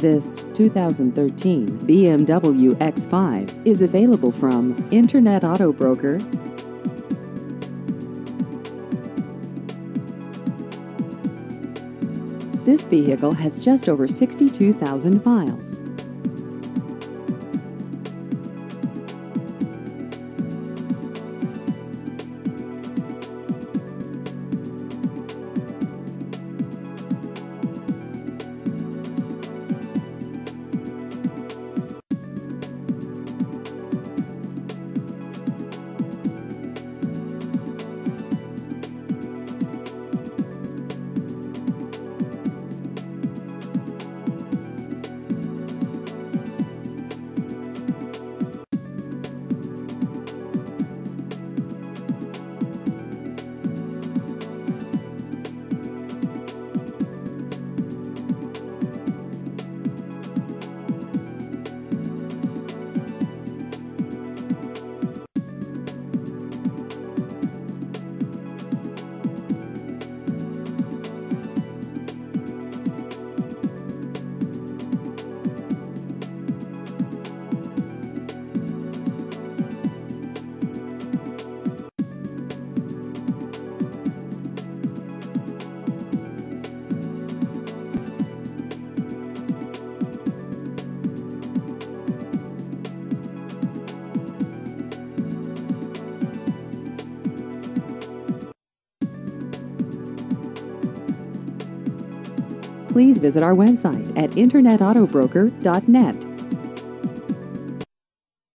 This 2013 BMW X5 is available from Internet Auto Broker. This vehicle has just over 62,000 miles. Please visit our website at internetautobroker.net.